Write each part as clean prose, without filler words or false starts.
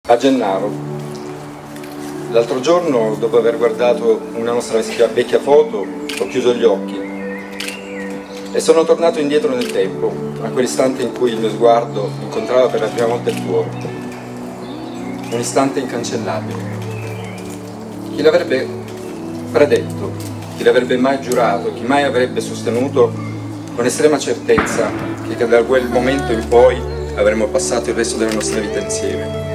A Gennaro. L'altro giorno, dopo aver guardato una nostra vecchia foto, ho chiuso gli occhi e sono tornato indietro nel tempo, a quell'istante in cui il mio sguardo incontrava per la prima volta il tuo. Un istante incancellabile. Chi l'avrebbe predetto, chi l'avrebbe mai giurato, chi mai avrebbe sostenuto con estrema certezza che da quel momento in poi avremmo passato il resto della nostra vita insieme.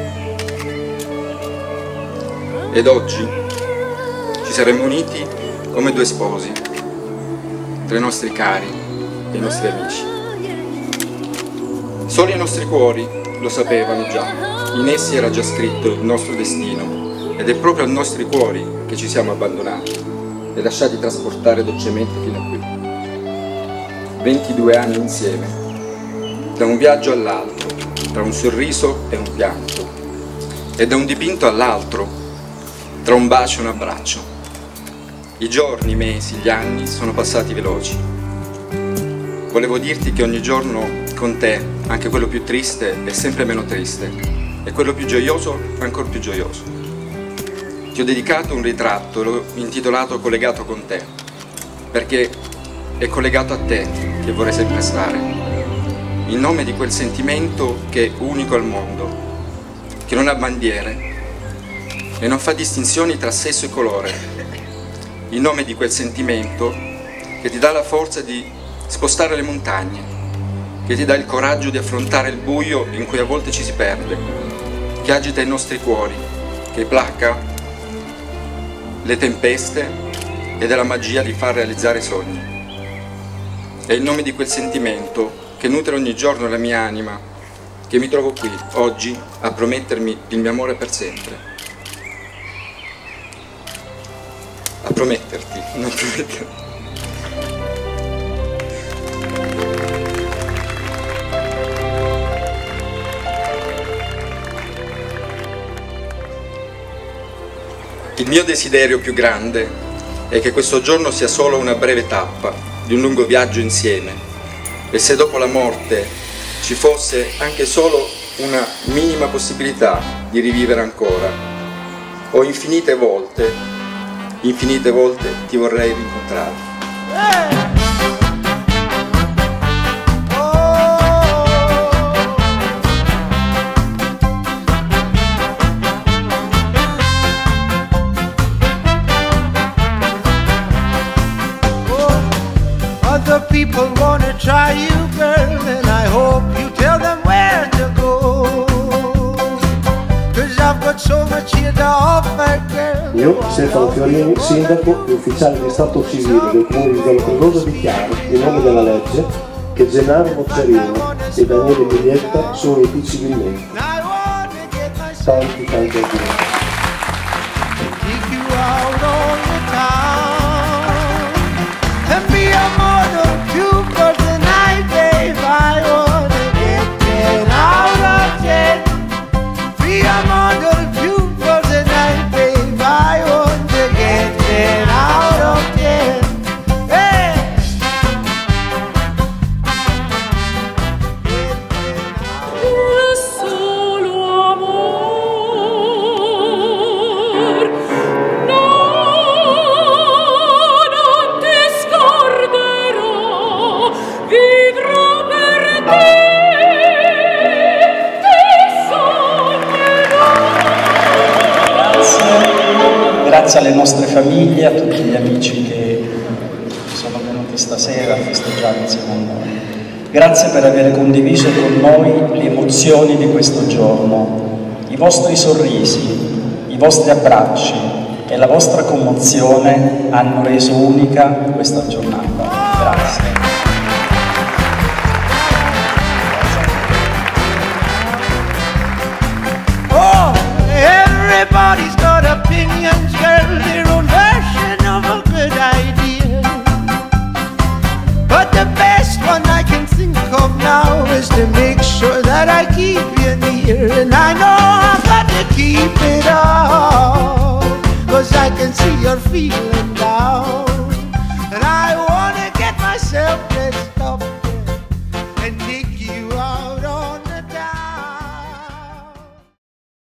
Ed oggi ci saremmo uniti come due sposi, tra i nostri cari e i nostri amici. Solo i nostri cuori lo sapevano già, in essi era già scritto il nostro destino ed è proprio ai nostri cuori che ci siamo abbandonati e lasciati trasportare dolcemente fino a qui. 22 anni insieme, da un viaggio all'altro, tra un sorriso e un pianto, e da un dipinto all'altro, tra un bacio e un abbraccio. I giorni, i mesi, gli anni sono passati veloci. Volevo dirti che ogni giorno con te, anche quello più triste, è sempre meno triste, e quello più gioioso ancora più gioioso. Ti ho dedicato un ritratto, l'ho intitolato Collegato con te, perché è collegato a te che vorrei sempre stare, in nome di quel sentimento che è unico al mondo, che non ha bandiere, e non fa distinzioni tra sesso e colore, in nome di quel sentimento che ti dà la forza di spostare le montagne, che ti dà il coraggio di affrontare il buio in cui a volte ci si perde, che agita i nostri cuori, che placa le tempeste ed è la magia di far realizzare i sogni. È il nome di quel sentimento che nutre ogni giorno la mia anima, che mi trovo qui, oggi, a promettermi il mio amore per sempre. A prometterti, non prometterti. Il mio desiderio più grande è che questo giorno sia solo una breve tappa di un lungo viaggio insieme, e se dopo la morte ci fosse anche solo una minima possibilità di rivivere ancora, o infinite volte ti vorrei rincontrare. Other people wanna try you, girl, and I hope you tell them where to go. 'Cause I've got so much here to offer, girl. Io, Stefano Fiorini, sindaco e ufficiale di stato civile del comune di Zona Cordosa, dichiaro, in nome della legge, che Gennaro Mocciarino e Daniele Miglietta sono uniti civilmente. Tanti auguri. Grazie alle nostre famiglie, a tutti gli amici che sono venuti stasera a festeggiare insieme a noi. Grazie per aver condiviso con noi le emozioni di questo giorno, i vostri sorrisi, i vostri abbracci e la vostra commozione hanno reso unica questa giornata. Grazie. Everybody's got opinions, girl, their own version of a good idea. But the best one I can think of now is to make sure that I keep you near. And I know I've got to keep it up, 'cause I can see you're feeling down. And I wanna get myself ready.